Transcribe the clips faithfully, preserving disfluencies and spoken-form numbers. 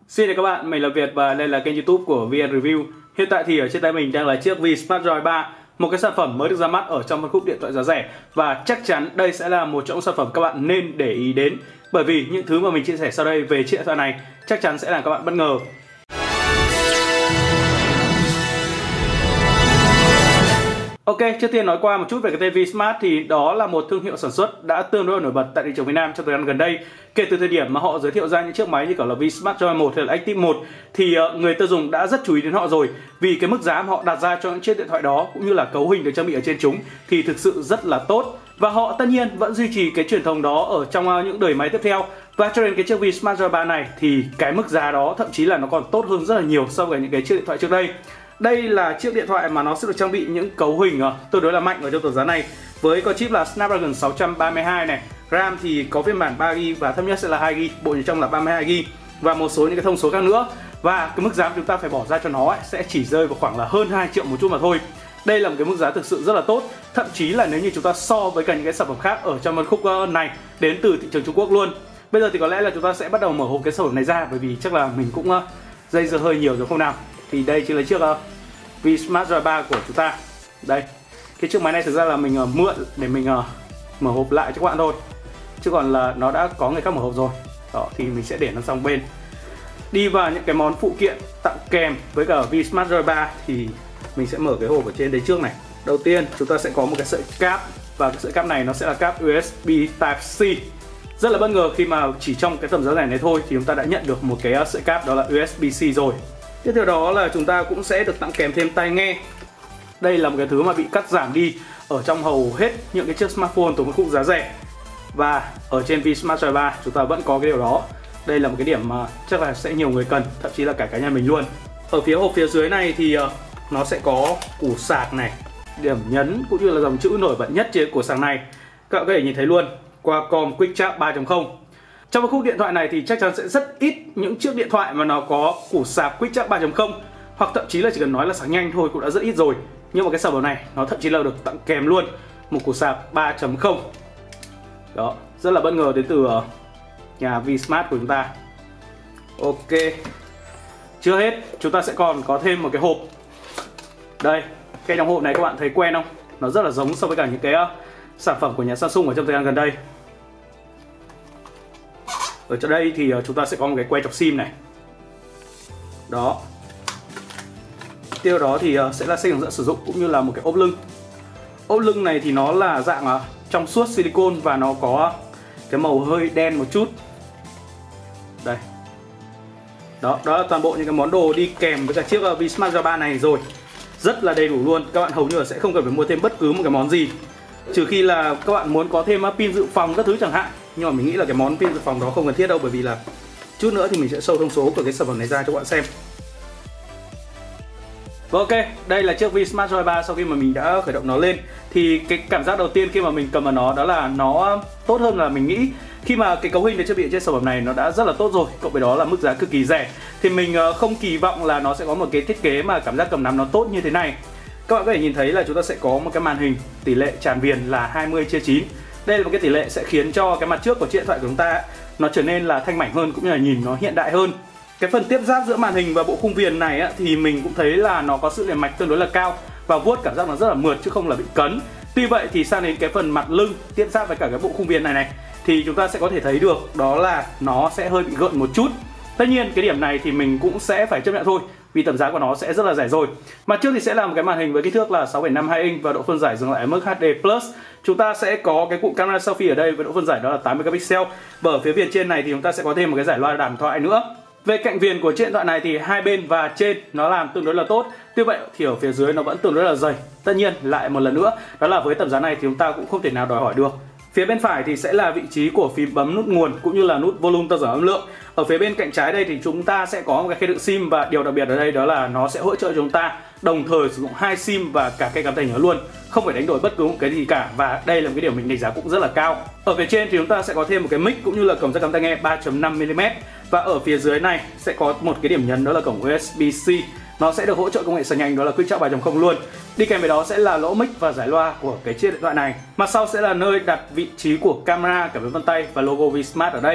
Xin chào các bạn, mình là Việt và đây là kênh YouTube của vê en Review. Hiện tại thì ở trên tay mình đang là chiếc V Smart Droid ba, một cái sản phẩm mới được ra mắt ở trong phân khúc điện thoại giá rẻ, và chắc chắn đây sẽ là một trong những sản phẩm các bạn nên để ý đến, bởi vì những thứ mà mình chia sẻ sau đây về chiếc điện thoại này chắc chắn sẽ làm các bạn bất ngờ. Ok, trước tiên nói qua một chút về cái tên V Smart thì đó là một thương hiệu sản xuất đã tương đối nổi bật tại thị trường Việt Nam trong thời gian gần đây. Kể từ thời điểm mà họ giới thiệu ra những chiếc máy như kiểu là V Smart Droid một hay là Active một thì người tiêu dùng đã rất chú ý đến họ rồi, vì cái mức giá mà họ đặt ra cho những chiếc điện thoại đó cũng như là cấu hình được trang bị ở trên chúng thì thực sự rất là tốt. Và họ tất nhiên vẫn duy trì cái truyền thống đó ở trong những đời máy tiếp theo. Và cho đến cái chiếc V Smart Droid ba này thì cái mức giá đó thậm chí là nó còn tốt hơn rất là nhiều so với những cái chiếc điện thoại trước đây. Đây là chiếc điện thoại mà nó sẽ được trang bị những cấu hình tương đối là mạnh ở trong tầm giá này, với con chip là Snapdragon sáu trăm ba mươi hai này, RAM thì có phiên bản ba gi ga bai và thấp nhất sẽ là hai gi ga bai, bộ nhớ trong là ba mươi hai gi ga bai và một số những cái thông số khác nữa. Và cái mức giá mà chúng ta phải bỏ ra cho nó ấy, sẽ chỉ rơi vào khoảng là hơn hai triệu một chút mà thôi. Đây là một cái mức giá thực sự rất là tốt, thậm chí là nếu như chúng ta so với cả những cái sản phẩm khác ở trong phân khúc này đến từ thị trường Trung Quốc luôn. Bây giờ thì có lẽ là chúng ta sẽ bắt đầu mở hộp cái sản phẩm này ra, bởi vì chắc là mình cũng uh, dây dưa hơi nhiều rồi không nào. Thì đây chính là chiếc uh, V Smart Droid ba của chúng ta. Đây, cái chiếc máy này thực ra là mình uh, mượn để mình uh, mở hộp lại cho các bạn thôi, chứ còn là nó đã có người khác mở hộp rồi. Đó, thì mình sẽ để nó sang bên. Đi vào những cái món phụ kiện tặng kèm với cả V Smart Droid ba thì mình sẽ mở cái hộp ở trên đấy trước này. Đầu tiên chúng ta sẽ có một cái sợi cáp, và cái sợi cáp này nó sẽ là cáp u ét bê Type-C. Rất là bất ngờ khi mà chỉ trong cái tầm giá rẻ này thôi thì chúng ta đã nhận được một cái sợi cáp đó là u ét bê-C rồi. Tiếp theo đó là chúng ta cũng sẽ được tặng kèm thêm tai nghe. Đây là một cái thứ mà bị cắt giảm đi ở trong hầu hết những cái chiếc smartphone từ một khung giá rẻ, và ở trên V Smart Droid ba chúng ta vẫn có cái điều đó. Đây là một cái điểm mà chắc là sẽ nhiều người cần, thậm chí là cả cá nhân mình luôn. Ở phía hộp phía dưới này thì nó sẽ có củ sạc này, điểm nhấn cũng như là dòng chữ nổi bật nhất trên của sạc này. Các bạn có thể nhìn thấy luôn, Qualcomm Quick Charge ba chấm không. Trong phân khúc điện thoại này thì chắc chắn sẽ rất ít những chiếc điện thoại mà nó có củ sạc Quick Charge ba chấm không, hoặc thậm chí là chỉ cần nói là sạc nhanh thôi cũng đã rất ít rồi. Nhưng mà cái sản phẩm này nó thậm chí là được tặng kèm luôn một củ sạc ba chấm không. Đó, rất là bất ngờ đến từ nhà V Smart của chúng ta. Ok, chưa hết, chúng ta sẽ còn có thêm một cái hộp. Đây, cái trong hộp này các bạn thấy quen không? Nó rất là giống so với cả những cái uh, sản phẩm của nhà Samsung ở trong thời gian gần đây. Ở chỗ đây thì uh, chúng ta sẽ có một cái que chọc sim này. Đó. Tiếp đó thì uh, sẽ là sách hướng dẫn sử dụng cũng như là một cái ốp lưng. Ốp lưng này thì nó là dạng uh, trong suốt silicon và nó có cái màu hơi đen một chút. Đây. Đó, đó là toàn bộ những cái món đồ đi kèm với cả chiếc uh, V Smart Droid ba này rồi. Rất là đầy đủ luôn, các bạn hầu như là sẽ không cần phải mua thêm bất cứ một cái món gì, trừ khi là các bạn muốn có thêm pin dự phòng các thứ chẳng hạn. Nhưng mà mình nghĩ là cái món pin dự phòng đó không cần thiết đâu, bởi vì là chút nữa thì mình sẽ show thông số của cái sản phẩm này ra cho các bạn xem. Ok, đây là chiếc V Smart Droid ba sau khi mà mình đã khởi động nó lên. Thì cái cảm giác đầu tiên khi mà mình cầm vào nó đó là nó tốt hơn là mình nghĩ. Khi mà cái cấu hình được trang bị trên sản phẩm này nó đã rất là tốt rồi, cộng với đó là mức giá cực kỳ rẻ, thì mình không kỳ vọng là nó sẽ có một cái thiết kế mà cảm giác cầm nắm nó tốt như thế này. Các bạn có thể nhìn thấy là chúng ta sẽ có một cái màn hình tỷ lệ tràn viền là hai mươi chia chín. Đây là một cái tỷ lệ sẽ khiến cho cái mặt trước của chiếc điện thoại của chúng ta nó trở nên là thanh mảnh hơn, cũng như là nhìn nó hiện đại hơn. Cái phần tiếp giáp giữa màn hình và bộ khung viền này á, thì mình cũng thấy là nó có sự liền mạch tương đối là cao, và vuốt cảm giác nó rất là mượt chứ không là bị cấn. Tuy vậy thì sang đến cái phần mặt lưng tiếp giáp với cả cái bộ khung viền này này thì chúng ta sẽ có thể thấy được đó là nó sẽ hơi bị gợn một chút. Tất nhiên cái điểm này thì mình cũng sẽ phải chấp nhận thôi, vì tầm giá của nó sẽ rất là rẻ rồi. Mặt trước thì sẽ là một cái màn hình với kích thước là sáu phẩy năm hai inch và độ phân giải dừng lại ở mức hát đê plus. Chúng ta sẽ có cái cụm camera selfie ở đây với độ phân giải đó là tám megapixel. Và ở phía viền trên này thì chúng ta sẽ có thêm một cái giải loa đàm thoại nữa. Về cạnh viền của chiếc điện thoại này thì hai bên và trên nó làm tương đối là tốt. Tuy vậy thì ở phía dưới nó vẫn tương đối là dày. Tất nhiên lại một lần nữa, đó là với tầm giá này thì chúng ta cũng không thể nào đòi hỏi được. Phía bên phải thì sẽ là vị trí của phím bấm nút nguồn cũng như là nút volume tăng giảm âm lượng. Ở phía bên cạnh trái đây thì chúng ta sẽ có một cái khe đựng sim, và điều đặc biệt ở đây đó là nó sẽ hỗ trợ cho chúng ta đồng thời sử dụng hai sim và cả cây cắm tay nhớ luôn, không phải đánh đổi bất cứ một cái gì cả, và đây là một cái điều mình đánh giá cũng rất là cao. Ở phía trên thì chúng ta sẽ có thêm một cái mic cũng như là cổng jack cắm tai nghe ba chấm năm mi li mét, và ở phía dưới này sẽ có một cái điểm nhấn đó là cổng u ét bê-C. Nó sẽ được hỗ trợ công nghệ sạc nhanh đó là Quick Charge ba chấm không luôn. Đi kèm với đó sẽ là lỗ mic và giải loa của cái chiếc điện thoại này. Mặt sau sẽ là nơi đặt vị trí của camera, cảm biến vân tay và logo V Smart ở đây.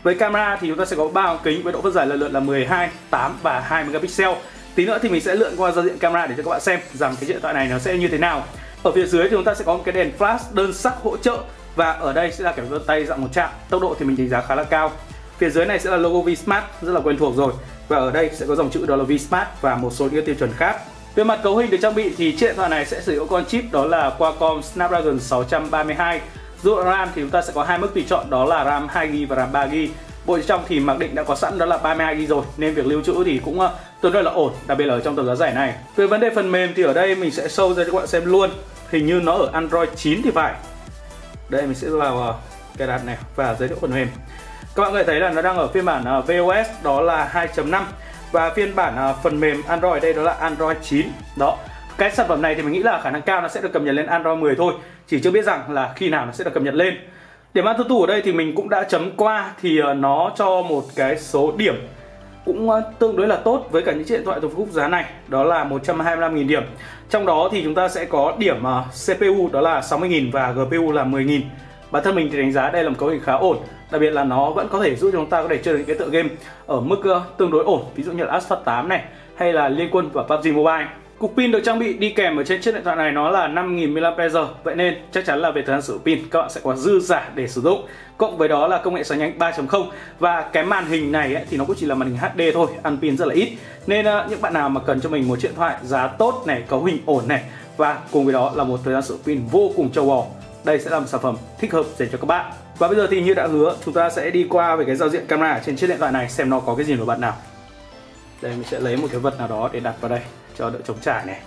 Với camera thì chúng ta sẽ có ba ống kính với độ phân giải lần lượt là mười hai, tám và hai megapixel. Tí nữa thì mình sẽ lượn qua giao diện camera để cho các bạn xem rằng cái điện thoại này nó sẽ như thế nào. Ở phía dưới thì chúng ta sẽ có một cái đèn flash đơn sắc hỗ trợ, và ở đây sẽ là cái vân tay dạng một chạm. Tốc độ thì mình đánh giá khá là cao. Phía dưới này sẽ là logo Vsmart rất là quen thuộc rồi, và ở đây sẽ có dòng chữ đó là Vsmart và một số những tiêu chuẩn khác. Về mặt cấu hình được trang bị thì chiếc điện thoại này sẽ sử dụng con chip đó là Qualcomm Snapdragon sáu trăm ba mươi hai. Dụ RAM thì chúng ta sẽ có hai mức tùy chọn đó là RAM hai gi ga bai và RAM ba gi ga bai. Bộ trong thì mặc định đã có sẵn đó là ba mươi hai gi ga bai rồi, nên việc lưu trữ thì cũng tương đối là ổn, đặc biệt là ở trong tầm giá rẻ này. Về vấn đề phần mềm thì ở đây mình sẽ show ra cho các bạn xem luôn. Hình như nó ở Android chín thì phải. Đây mình sẽ vào cài đặt này và giới thiệu phần mềm. Các bạn có thể thấy là nó đang ở phiên bản vê o ét đó là hai chấm năm, và phiên bản phần mềm Android đây đó là Android chín. Đó. Cái sản phẩm này thì mình nghĩ là khả năng cao nó sẽ được cập nhật lên Android mười thôi, chỉ chưa biết rằng là khi nào nó sẽ được cập nhật lên. Điểm an tuân thủ ở đây thì mình cũng đã chấm qua, thì nó cho một cái số điểm cũng tương đối là tốt với cả những chiếc điện thoại thuộc khúc giá này, đó là một trăm hai mươi lăm nghìn điểm. Trong đó thì chúng ta sẽ có điểm xê pê u đó là sáu mươi nghìn và giê pê u là mười nghìn. Bản thân mình thì đánh giá đây là một cấu hình khá ổn, đặc biệt là nó vẫn có thể giúp cho chúng ta có thể chơi những cái tựa game ở mức tương đối ổn, ví dụ như là Asphalt tám này hay là Liên Quân và pê u bê giê Mobile. Cục pin được trang bị đi kèm ở trên chiếc điện thoại này nó là năm nghìn mi-li-am-pe-giờ, vậy nên chắc chắn là về thời gian sử dụng pin các bạn sẽ có dư giả để sử dụng. Cộng với đó là công nghệ sạc nhanh ba chấm không, và cái màn hình này ấy, thì nó cũng chỉ là màn hình hát đê thôi, ăn pin rất là ít. Nên uh, những bạn nào mà cần cho mình một chiếc điện thoại giá tốt này, cấu hình ổn này, và cùng với đó là một thời gian sử dụng pin vô cùng trâu bò, đây sẽ là một sản phẩm thích hợp dành cho các bạn. Và bây giờ thì như đã hứa, chúng ta sẽ đi qua về cái giao diện camera trên chiếc điện thoại này xem nó có cái gì nổi bật nào. Đây mình sẽ lấy một cái vật nào đó để đặt vào đây cho đỡ chống trải này.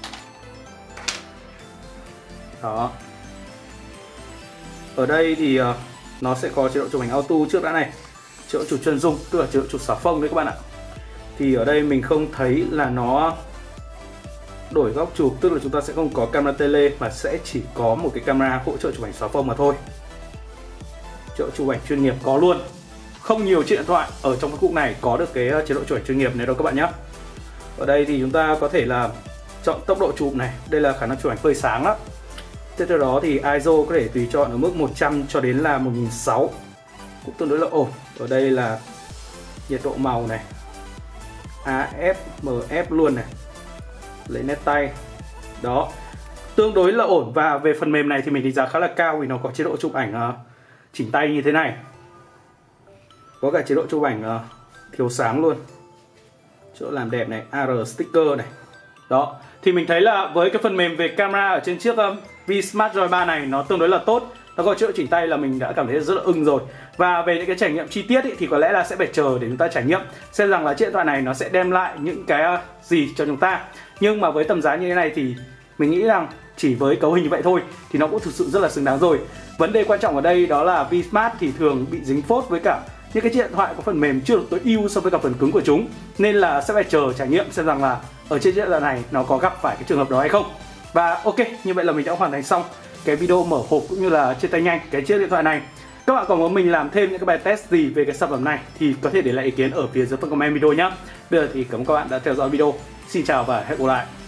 Đó. Ở đây thì uh, nó sẽ có chế độ chụp ảnh auto trước đã này, chế độ chụp chân dung, tức là chế độ chụp xóa phông đấy các bạn ạ. Thì ở đây mình không thấy là nó đổi góc chụp, tức là chúng ta sẽ không có camera tele mà sẽ chỉ có một cái camera hỗ trợ chụp ảnh xóa phông mà thôi. Chế độ chụp ảnh chuyên nghiệp có luôn. Không nhiều chiếc điện thoại ở trong cái khúc này có được cái chế độ chụp ảnh chuyên nghiệp này đâu các bạn nhé. Ở đây thì chúng ta có thể là chọn tốc độ chụp này, đây là khả năng chụp ảnh phơi sáng đó. Tiếp theo đó thì i ét o có thể tùy chọn ở mức một trăm cho đến là một nghìn sáu trăm, cũng tương đối là ổn. Ở đây là nhiệt độ màu này, a ép, em ép luôn này, lấy nét tay. Đó, tương đối là ổn. Và về phần mềm này thì mình đánh giá khá là cao vì nó có chế độ chụp ảnh uh, chỉnh tay như thế này. Có cả chế độ chụp ảnh uh, thiếu sáng luôn, chỗ làm đẹp này, a rờ sticker này. Đó, thì mình thấy là với cái phần mềm về camera ở trên chiếc uh, Vsmart Joy ba này nó tương đối là tốt. Nó có chế độ chỉnh tay là mình đã cảm thấy rất là ưng rồi. Và về những cái trải nghiệm chi tiết ý, thì có lẽ là sẽ phải chờ để chúng ta trải nghiệm xem rằng là chiếc điện thoại này nó sẽ đem lại những cái uh, gì cho chúng ta. Nhưng mà với tầm giá như thế này thì mình nghĩ rằng chỉ với cấu hình như vậy thôi thì nó cũng thực sự rất là xứng đáng rồi. Vấn đề quan trọng ở đây đó là Vsmart thì thường bị dính phốt với cả những cái chiếc điện thoại có phần mềm chưa được tối ưu so với cả phần cứng của chúng, nên là sẽ phải chờ trải nghiệm xem rằng là ở trên chiếc điện thoại này nó có gặp phải cái trường hợp đó hay không. Và ok, như vậy là mình đã hoàn thành xong cái video mở hộp cũng như là chia tay nhanh cái chiếc điện thoại này. Các bạn còn muốn mình làm thêm những cái bài test gì về cái sản phẩm này thì có thể để lại ý kiến ở phía dưới phần comment video nhé. Bây giờ thì cảm ơn các bạn đã theo dõi video. Xin chào và hẹn gặp lại.